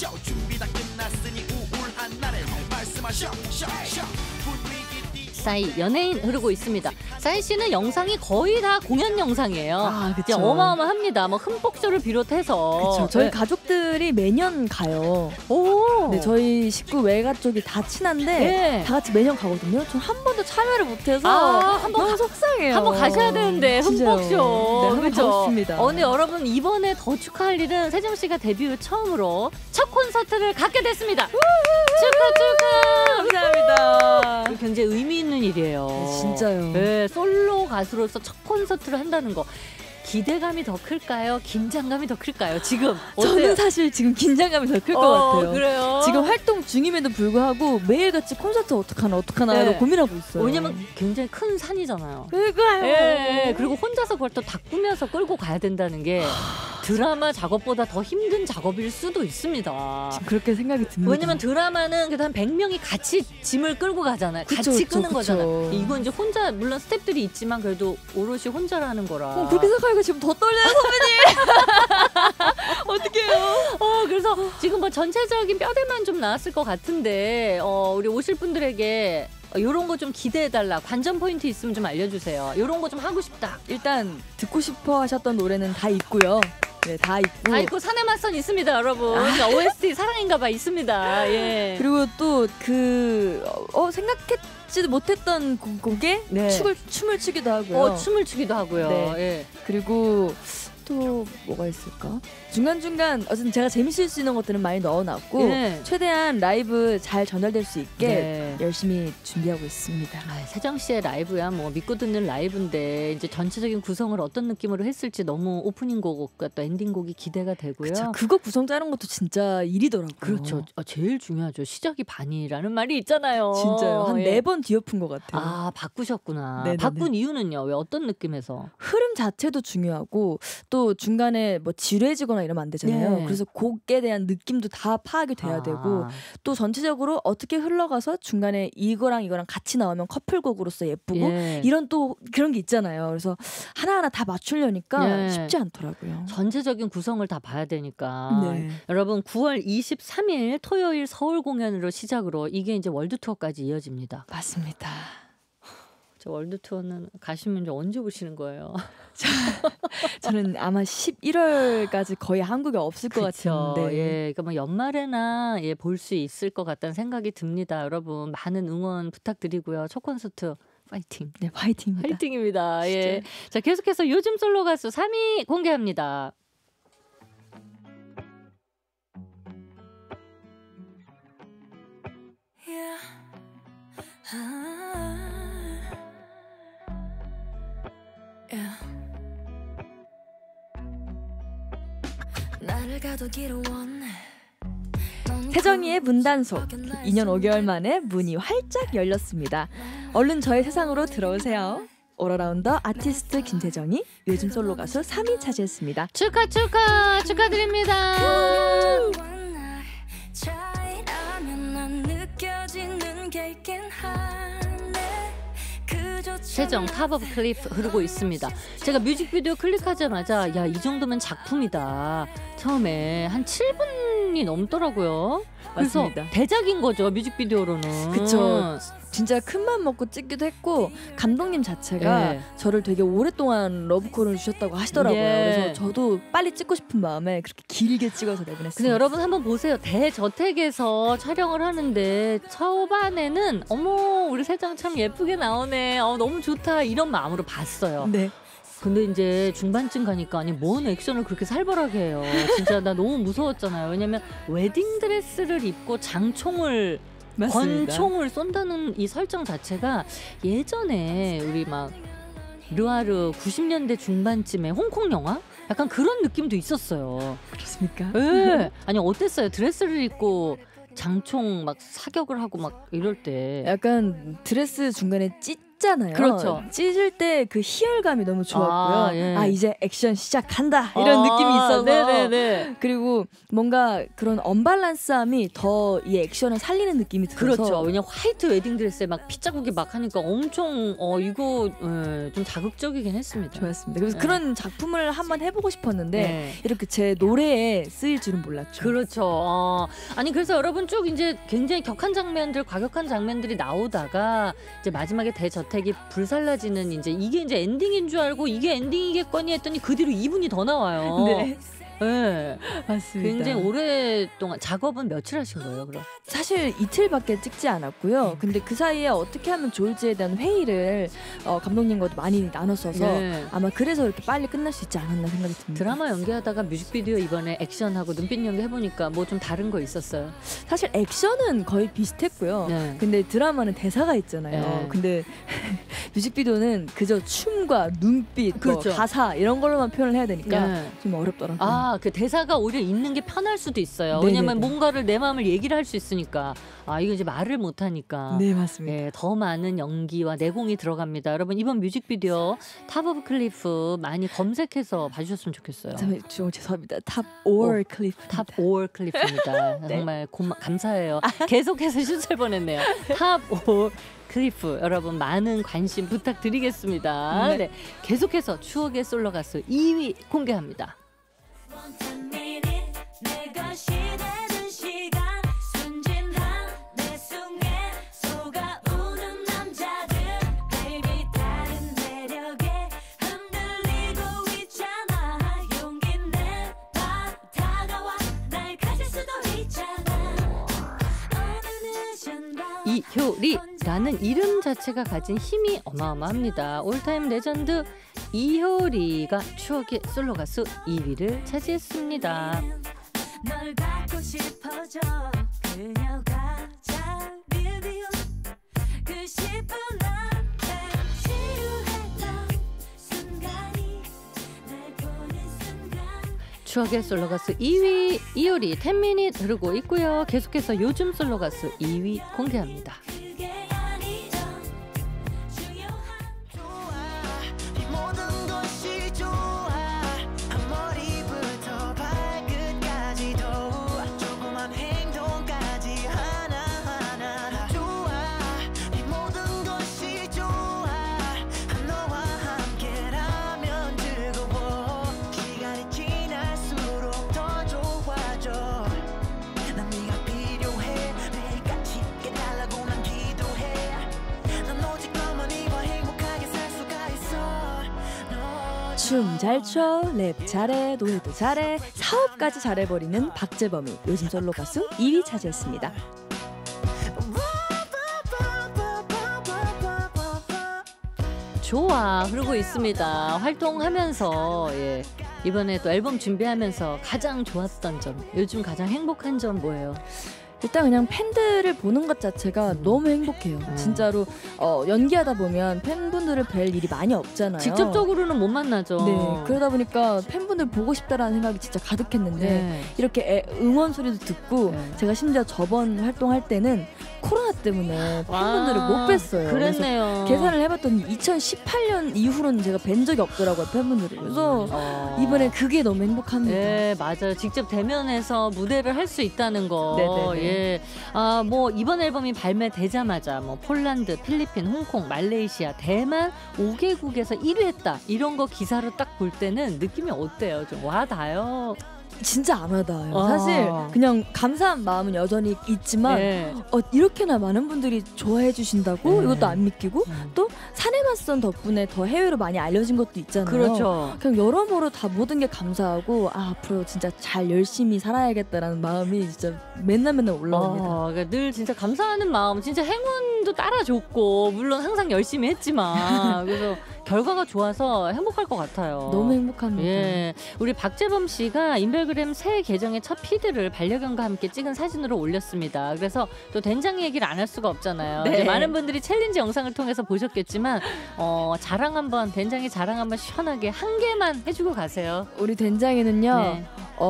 싸이 연예인 흐르고 있습니다. 싸이 씨는 영상이 거의 다 공연 영상이에요. 아, 그쵸. 어마어마합니다. 뭐 흠뻑쇼를 비롯해서. 그렇죠. 저희 네. 가족들이 매년 가요. 오. 네, 저희 식구 외가 쪽이 다 친한데 네. 다 같이 매년 가거든요. 전 한 번도 참여를 못해서 아, 한번 너무 속상해요. 한번 가셔야 되는데 진짜요. 흠뻑쇼. 네, 한번 그죠? 가고 싶습니다. 어, 근데 여러분 이번에 더 축하할 일은 세정 씨가 데뷔 후 처음으로 첫 콘서트를 갖게 됐습니다. 축하 축하. 감사합니다. 굉장히 의미 있는 일이에요. 네, 진짜요. 네, 솔로 가수로서 첫 콘서트를 한다는 거. 기대감이 더 클까요? 긴장감이 더 클까요? 지금 어때요? 저는 사실 지금 긴장감이 더 클 것 어, 같아요. 그래요? 지금 활동 중임에도 불구하고 매일같이 콘서트 어떡하나 어떡하나 네. 네. 고민하고 있어요. 왜냐면 굉장히 큰 산이잖아요. 그거요. 예, 그리고 혼자서 그걸 또 다 꾸며서 끌고 가야 된다는 게 드라마 작업보다 더 힘든 작업일 수도 있습니다. 지금 그렇게 생각이 듭니다. 왜냐면 드라마는 그래도 한 백 명이 같이 짐을 끌고 가잖아요. 그쵸, 같이 그쵸, 끄는 그쵸. 거잖아요. 이건 이제 혼자, 물론 스태프들이 있지만 그래도 오롯이 혼자라는 거라. 어, 그렇게 생각하니까 지금 더 떨려요, 선배님. 어떡해요. 어, 그래서 지금 뭐 전체적인 뼈대만 좀 나왔을 것 같은데, 어, 우리 오실 분들에게 이런 거 좀 기대해달라. 관전 포인트 있으면 좀 알려주세요. 이런 거 좀 하고 싶다. 일단 듣고 싶어 하셨던 노래는 다 있고요. 네, 다 있고. 다 있고 산의 맞선 있습니다, 여러분. 아. 오에스티 사랑인가봐 있습니다. 예. 그리고 또 그 어, 생각했지도 못했던 곡- 곡에 네. 춤을 춤을 추기도 하고요. 어, 춤을 추기도 하고요. 네. 예. 그리고 또 뭐가 있을까? 중간중간 어쨌든 제가 재밌을 수 있는 것들은 많이 넣어놨고 예. 최대한 라이브 잘 전달될 수 있게 네. 열심히 준비하고 있습니다. 아, 세정 씨의 라이브야 뭐 믿고 듣는 라이브인데 이제 전체적인 구성을 어떤 느낌으로 했을지 너무 오프닝 곡과 또 엔딩 곡이 기대가 되고요. 그쵸, 그거 구성 짜는 것도 진짜 일이더라고요. 그렇죠. 아, 제일 중요하죠. 시작이 반이라는 말이 있잖아요. 진짜요. 한 예. 네 번 뒤엎은 것 같아요. 아, 바꾸셨구나. 네네네. 바꾼 이유는요? 왜 어떤 느낌에서? 흐름 자체도 중요하고 또 중간에 뭐 지루해지거나 이러면 안 되잖아요. 네. 그래서 곡에 대한 느낌도 다 파악이 돼야 아. 되고 또 전체적으로 어떻게 흘러가서 중간에 이거랑 이거랑 같이 나오면 커플곡으로서 예쁘고 예. 이런 또 그런 게 있잖아요. 그래서 하나하나 다 맞추려니까 예. 쉽지 않더라고요. 전체적인 구성을 다 봐야 되니까. 네. 여러분 구월 이십삼일 토요일 서울 공연으로 시작으로 이게 이제 월드 투어까지 이어집니다. 맞습니다. 저 월드 투어는 가시면 이제 언제 보시는 거예요? 저는 아마 십일월까지 거의 한국에 없을 것 그쵸. 같은데. 예, 그러니까 뭐 연말에나 예, 볼 수 있을 것 같다는 생각이 듭니다. 여러분 많은 응원 부탁드리고요. 첫 콘서트 파이팅. 네, 화이팅입니다. 파이팅입니다. 예. 자, 계속해서 요즘 솔로 가수 삼 위 공개합니다. Yeah. 아. Yeah. 나를 가두기를 원해. 세정이의 문단속 이 년 오 개월 만에 문이 활짝 열렸습니다. 얼른 저의 세상으로 들어오세요. 올어라운더 아티스트 김세정이 요즘 솔로 가수 삼 위 차지했습니다. 축하 축하 축하드립니다. 세정 탑 오브 클리프 흐르고 있습니다. 제가 뮤직비디오 클릭하자마자 야, 이 정도면 작품이다. 처음에 한 칠 분이 넘더라고요. 그래서 맞습니다. 대작인 거죠, 뮤직비디오로는. 그쵸. 진짜 큰맘 먹고 찍기도 했고 감독님 자체가 예. 저를 되게 오랫동안 러브콜을 주셨다고 하시더라고요. 예. 그래서 저도 빨리 찍고 싶은 마음에 그렇게 길게 찍어서 내보냈습니다. 근데 여러분 한번 보세요. 대저택에서 촬영을 하는데 초반에는 어머 우리 세정 참 예쁘게 나오네. 어, 너무 좋다. 이런 마음으로 봤어요. 네. 근데 이제 중반쯤 가니까 아니 뭔 액션을 그렇게 살벌하게 해요. 진짜 나 너무 무서웠잖아요. 왜냐면 웨딩드레스를 입고 장총을 맞습니다. 권총을 쏜다는 이 설정 자체가 예전에 우리 막 르와르 구십 년대 중반쯤에 홍콩 영화? 약간 그런 느낌도 있었어요. 그렇습니까? 예. 아니 어땠어요? 드레스를 입고 장총 막 사격을 하고 막 이럴 때. 약간 드레스 중간에 찢잖아요. 그렇죠. 찢을 때 그 희열감이 너무 좋았고요. 아, 예. 아 이제 액션 시작한다 이런 아, 느낌이 있어서. 네네네. 그리고 뭔가 그런 언밸런스함이 더 이 액션을 살리는 느낌이 들어서. 그렇죠. 왜냐면 화이트 웨딩 드레스에 막 피자국이 막 하니까 엄청 어 이거 예, 좀 자극적이긴 했습니다. 좋았습니다. 그래서 네. 그런 작품을 한번 해보고 싶었는데 네. 이렇게 제 노래에 쓰일 줄은 몰랐죠. 그렇죠. 어. 아니 그래서 여러분 쭉 이제 굉장히 격한 장면들, 과격한 장면들이 나오다가 이제 마지막에 대저택이 불살라지는 이제 이게 이제 엔딩인 줄 알고 이게 엔딩이겠거니 했더니 그 뒤로 이 분이 더 나와요. 네, 네. 맞습니다. 굉장히 오랫동안 작업은 며칠 하신 거예요, 그럼? 사실 이틀밖에 찍지 않았고요. 근데 그 사이에 어떻게 하면 좋을지에 대한 회의를 어, 감독님과도 많이 나눴어서 네. 아마 그래서 이렇게 빨리 끝날 수 있지 않았나 생각이 듭니다. 드라마 연기하다가 뮤직비디오 이번에 액션하고 눈빛 연기 해보니까 뭐 좀 다른 거 있었어요? 사실 액션은 거의 비슷했고요. 네. 근데 드라마는 대사가 있잖아요. 네. 근데 뮤직비디오는 그저 춤과 눈빛, 뭐 그렇죠. 가사 이런 걸로만 표현을 해야 되니까 네. 좀 어렵더라고요. 아, 그 대사가 오히려 있는 게 편할 수도 있어요. 네네네. 왜냐면 뭔가를 내 마음을 얘기를 할 수 있으니까. 아, 이거 이제 말을 못 하니까. 네, 맞습니다. 예, 더 많은 연기와 내공이 들어갑니다. 여러분 이번 뮤직비디오 탑 오브 클리프 많이 검색해서 봐주셨으면 좋겠어요. 저, 저 죄송합니다. 탑 or 클리프. 탑 오 클리프입니다. 네. 정말 고마, 감사해요. 계속해서 슛을 보냈네요. 탑 오 클리프 여러분 많은 관심 부탁드리겠습니다. 네. 네, 계속해서 추억의 솔로 가수 이 위 공개합니다. 이효리라는 이름 자체가 가진 힘이 어마어마합니다. 올타임 레전드 이효리가 추억의 솔로 가수 이 위를 차지했습니다. 널 갖고 싶어져 그녀가 잘 비디오 그 싶은 앞에 지루했던 순간이 날 보는 순간 추억의 솔로 가수 이 위 이효리 십 미닛 흐르고 있고요. 계속해서 요즘 솔로 가수 이 위 공개합니다. 그게 아니라 중요한 이 모든 것이 좋아 I'm 춤 잘 춰, 랩 잘해, 노래도 잘해, 사업까지 잘해버리는 박재범이 요즘 솔로 가수 일 위 차지했습니다. 좋아 흐르고 있습니다. 활동하면서 예, 이번에 또 앨범 준비하면서 가장 좋았던 점, 요즘 가장 행복한 점 뭐예요? 일단 그냥 팬들을 보는 것 자체가 음. 너무 행복해요. 음. 진짜로 어, 연기하다 보면 팬분들을 뵐 일이 많이 없잖아요. 직접적으로는 못 만나죠. 네, 그러다 보니까 팬분들 보고 싶다라는 생각이 진짜 가득했는데 네. 이렇게 애, 응원 소리도 듣고 네. 제가 심지어 저번 활동할 때는 코로나 때문에 팬분들을 와, 못 뵀어요. 그랬네요. 계산을 해봤더니 이천십팔 년 이후로는 제가 뵌 적이 없더라고요, 팬분들이. 그래서 어. 이번에 그게 너무 행복합니다. 네, 맞아요. 직접 대면해서 무대를 할 수 있다는 거. 네네네. 예. 아, 뭐 이번 앨범이 발매되자마자 뭐 폴란드, 필리핀, 홍콩, 말레이시아, 대만 오 개국에서 일 위 했다. 이런 거 기사로 딱 볼 때는 느낌이 어때요? 좀 와닿아요? 진짜 안 와닿아요. 아. 사실 그냥 감사한 마음은 여전히 있지만 네. 어, 이렇게나 많은 분들이 좋아해 주신다고 네. 이것도 안 믿기고 음. 또 사내맞선 덕분에 더 해외로 많이 알려진 것도 있잖아요. 그렇죠. 그냥 여러모로 다 모든 게 감사하고 아, 앞으로 진짜 잘 열심히 살아야겠다라는 마음이 진짜 맨날 맨날 올라옵니다. 어, 그러니까 늘 진짜 감사하는 마음, 진짜 행운도 따라줬고 물론 항상 열심히 했지만 그래서 결과가 좋아서 행복할 것 같아요. 너무 행복합니다. 예, 우리 박재범 씨가 인별그램 새 계정의 첫 피드를 반려견과 함께 찍은 사진으로 올렸습니다. 그래서 또 된장이 얘기를 안 할 수가 없잖아요. 네. 이제 많은 분들이 챌린지 영상을 통해서 보셨겠지만 어, 자랑 한번 된장이 자랑 한번 시원하게 한 개만 해주고 가세요. 우리 된장이는요. 네.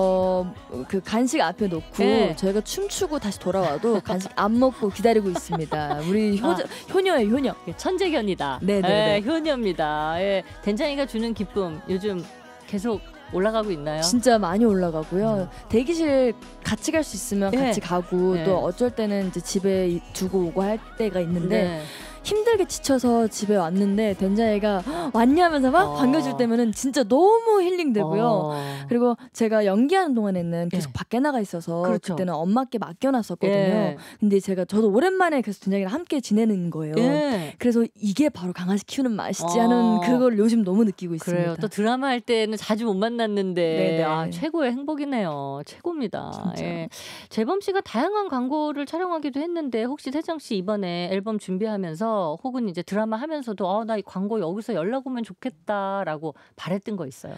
어, 그 간식 앞에 놓고 네. 저희가 춤추고 다시 돌아와도 간식 안 먹고 기다리고 있습니다. 우리 효, 아. 효녀예요, 효녀. 천재견이다. 네네. 네, 효녀입니다. 예, 된장이가 주는 기쁨 요즘 계속 올라가고 있나요? 진짜 많이 올라가고요. 음. 대기실 같이 갈 수 있으면 네. 같이 가고 네. 또 어쩔 때는 이제 집에 두고 오고 할 때가 있는데 네. 힘들게 지쳐서 집에 왔는데 된장이가 왔냐면서 막 어. 반겨줄 때면은 진짜 너무 힐링되고요. 어. 그리고 제가 연기하는 동안에는 계속 네. 밖에 나가 있어서 그렇죠. 그때는 엄마께 맡겨놨었거든요. 네. 근데 제가 저도 오랜만에 계속 된장이랑 함께 지내는 거예요. 네. 그래서 이게 바로 강아지 키우는 맛이지 하는 어. 그걸 요즘 너무 느끼고 있습니다. 그래요. 또 드라마 할 때는 자주 못 만났는데 아, 최고의 행복이네요. 최고입니다. 예. 재범 씨가 다양한 광고를 촬영하기도 했는데 혹시 태정 씨 이번에 앨범 준비하면서 혹은 이제 드라마 하면서도 아, 나 이 광고 여기서 연락 오면 좋겠다라고 바랬던 거 있어요?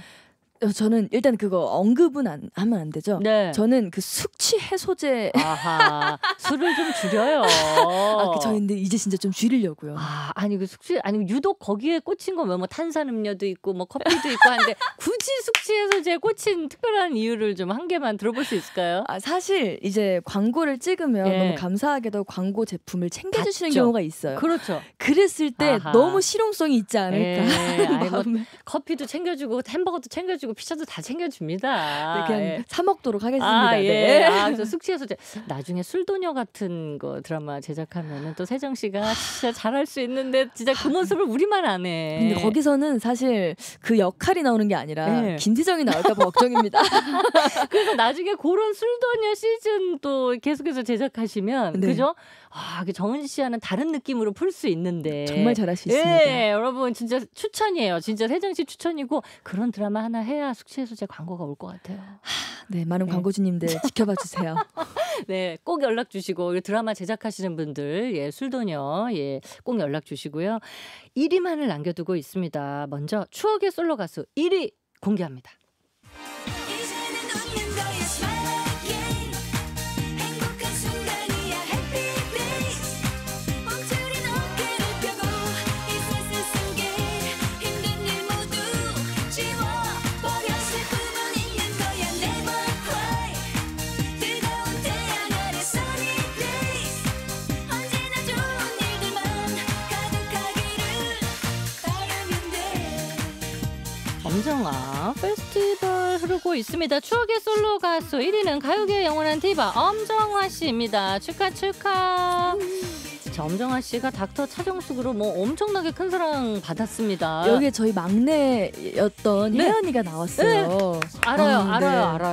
저는 일단 그거 언급은 안, 하면 안 되죠. 네. 저는 그 숙취 해소제. 아하, 술을 좀 줄여요. 아, 그 저희 근데 이제 진짜 좀 줄이려고요. 아, 아니 그 숙취 아니 유독 거기에 꽂힌 거면 뭐 탄산음료도 있고 뭐 커피도 있고 한데 굳이 숙취 해소제에 꽂힌 특별한 이유를 좀 한 개만 들어볼 수 있을까요? 아, 사실 이제 광고를 찍으면 네. 너무 감사하게도 광고 제품을 챙겨주시는 맞죠? 경우가 있어요. 그렇죠. 그랬을 때 아하. 너무 실용성이 있지 않을까. 네. 아니, 뭐, 커피도 챙겨주고 햄버거도 챙겨주고 피자도 다 챙겨줍니다. 네, 그냥 예. 사 먹도록 하겠습니다. 아, 예. 네. 아, 그래서 숙취해소제. 나중에 술도녀 같은 거 드라마 제작하면은 또 세정 씨가 진짜 잘할 수 있는데 진짜 그 모습을 우리만 안 해. 근데 거기서는 사실 그 역할이 나오는 게 아니라 네. 김지정이 나올까 봐 걱정입니다. 그래서 나중에 그런 술도녀 시즌 또 계속해서 제작하시면 네. 그죠? 아, 그 정은지 씨와는 다른 느낌으로 풀 수 있는데 정말 잘할 수 있습니다. 예, 여러분 진짜 추천이에요. 진짜 세정 씨 추천이고 그런 드라마 하나 해야 숙취해소제 광고가 올 것 같아요. 하, 네, 많은 네. 광고주님들 지켜봐 주세요. 네, 꼭 연락 주시고 드라마 제작하시는 분들 예, 술도녀 예, 꼭 연락 주시고요. 일 위만을 남겨두고 있습니다. 먼저 추억의 솔로 가수 일 위 공개합니다. 엄정화 페스티벌 흐르고 있습니다. 추억의 솔로 가수 일 위는 가요계의 영원한 디바 엄정화 씨입니다. 축하 축하. 자, 엄정화 씨가 닥터 차정숙으로 뭐 엄청나게 큰 사랑 받았습니다. 여기에 저희 막내였던 네. 혜연이가 나왔어요. 네. 알아요, 아, 알아요, 네. 알아요.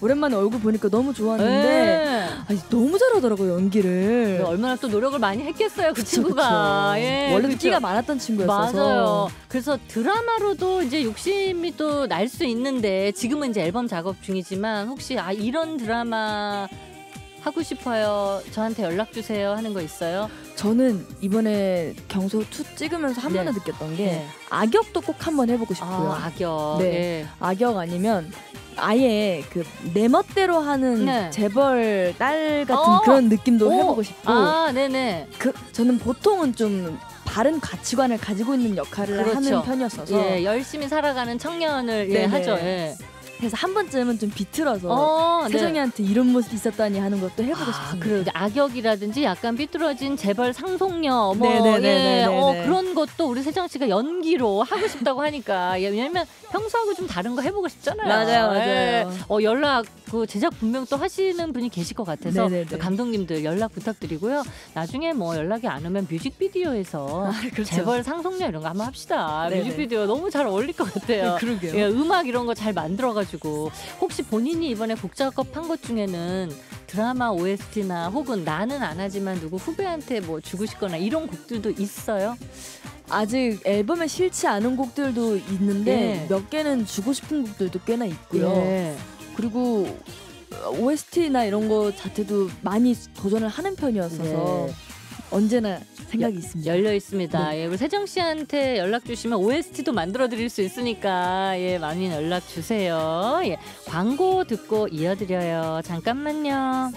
오랜만에 얼굴 보니까 너무 좋았는데 네. 아니, 너무 잘하더라고요 연기를. 네, 얼마나 또 노력을 많이 했겠어요 그 그쵸, 친구가. 그쵸. 예, 원래도 그쵸. 끼가 많았던 친구였어서. 맞아요. 그래서 드라마로도 이제 욕심이 또 날 수 있는데 지금은 이제 앨범 작업 중이지만 혹시 아 이런 드라마 하고 싶어요. 저한테 연락 주세요 하는 거 있어요? 저는 이번에 경소 투 찍으면서 한 네. 번에 느꼈던 게 네. 악역도 꼭 한번 해보고 싶고요. 아, 악역. 네. 예. 악역 아니면 아예 그 내 멋대로 하는 네. 재벌 딸 같은 어. 그런 느낌도 오. 해보고 싶고 아, 네네. 그 저는 보통은 좀 바른 가치관을 가지고 있는 역할을 그렇죠. 하는 편이었어서 예, 열심히 살아가는 청년을 예, 네네. 하죠. 예. 그래서 한 번쯤은 좀 비틀어서 어, 네. 세정이한테 이런 모습이 있었다니 하는 것도 해보고 아, 싶습니다. 그리고 이제 악역이라든지 약간 삐뚤어진 재벌 상속녀 뭐 네네네네네네. 예, 어, 그런 것도 우리 세정 씨가 연기로 하고 싶다고 하니까 예, 왜냐면 평소하고 좀 다른 거 해보고 싶잖아요. 맞아요, 맞아요. 예. 어, 연락 그 제작 분명 또 하시는 분이 계실 것 같아서 네네네. 감독님들 연락 부탁드리고요. 나중에 뭐 연락이 안 오면 뮤직비디오에서 아, 그렇죠. 재벌 상속녀 이런 거 한번 합시다. 네네. 뮤직비디오 너무 잘 어울릴 것 같아요. 그러게요. 예, 음악 이런 거 잘 만들어가지고 혹시 본인이 이번에 곡 작업한 것 중에는 드라마 오에스티나 혹은 나는 안 하지만 누구 후배한테 뭐 주고 싶거나 이런 곡들도 있어요? 아직 앨범에 실지 않은 곡들도 있는데 네. 몇 개는 주고 싶은 곡들도 꽤나 있고요. 예. 그리고 오에스티나 이런 거 자체도 많이 도전을 하는 편이었어서 네. 언제나 생각이 있습니다. 열려 있습니다. 네. 예, 우리 세정 씨한테 연락 주시면 오에스티도 만들어 드릴 수 있으니까 예, 많이 연락 주세요. 예, 광고 듣고 이어드려요. 잠깐만요.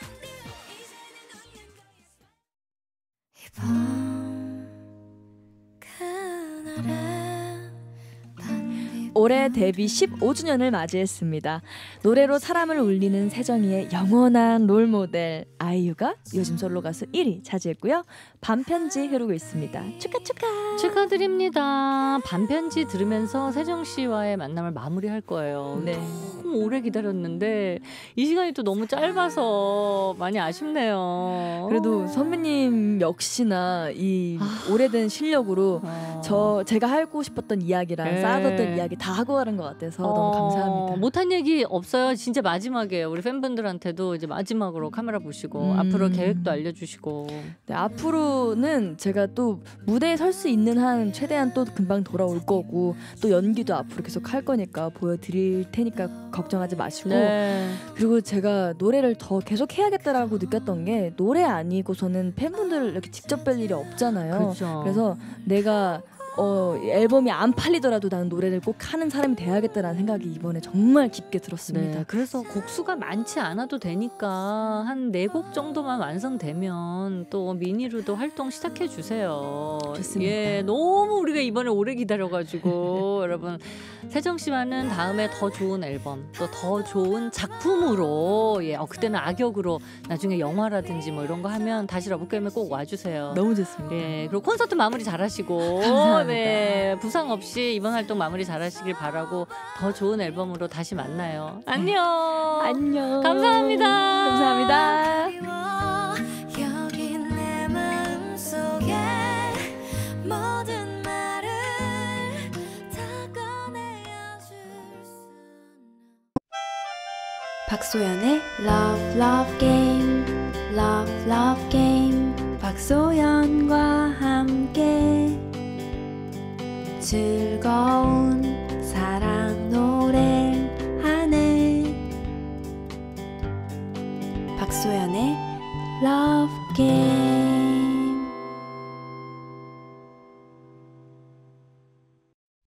올해 데뷔 십오 주년을 맞이했습니다. 노래로 사람을 울리는 세정이의 영원한 롤모델 아이유가 요즘 솔로 가수 일 위 차지했고요. 반편지 흐르고 있습니다. 축하 축하. 축하드립니다. 반편지 들으면서 세정 씨와의 만남을 마무리할 거예요. 네. 너무 오래 기다렸는데 이 시간이 또 너무 짧아서 많이 아쉽네요. 그래도 선배님 역시나 이 오래된 실력으로 어. 저 제가 하고 싶었던 이야기랑 네. 쌓아뒀던 이야기 다 하고 가는 것 같아서 어, 너무 감사합니다. 못한 얘기 없어요. 진짜 마지막이에요. 우리 팬분들한테도 이제 마지막으로 카메라 보시고 음. 앞으로 계획도 알려주시고. 네, 앞으로는 제가 또 무대에 설 수 있는 한 최대한 또 금방 돌아올 거고 또 연기도 앞으로 계속 할 거니까 보여드릴 테니까 걱정하지 마시고 네. 그리고 제가 노래를 더 계속 해야겠다라고 느꼈던 게 노래 아니고서는 팬분들을 이렇게 직접 뵐 일이 없잖아요. 그렇죠. 그래서 내가 어, 앨범이 안 팔리더라도 나는 노래를 꼭 하는 사람이 돼야겠다라는 생각이 이번에 정말 깊게 들었습니다. 네, 그래서 곡수가 많지 않아도 되니까 한 네 곡 정도만 완성되면 또 미니로도 활동 시작해 주세요. 좋습니다. 예, 너무 우리가 이번에 오래 기다려가지고 여러분 세정 씨와는 다음에 더 좋은 앨범 또 더 좋은 작품으로 예, 어, 그때는 악역으로 나중에 영화라든지 뭐 이런 거 하면 다시 러브게임에 꼭 와주세요. 너무 좋습니다. 예, 그리고 콘서트 마무리 잘하시고 감사합니다. 네, 부상 없이 이번 활동 마무리 잘하시길 바라고 더 좋은 앨범으로 다시 만나요. 안녕. 안녕. 감사합니다. 감사합니다. 여기 내 마음속에 모든 말을 다 꺼내어줄 수 박소연의 Love Love Game Love Love Game 박소연과 함께 즐거운 사랑 노래하네 박소연의 Love Game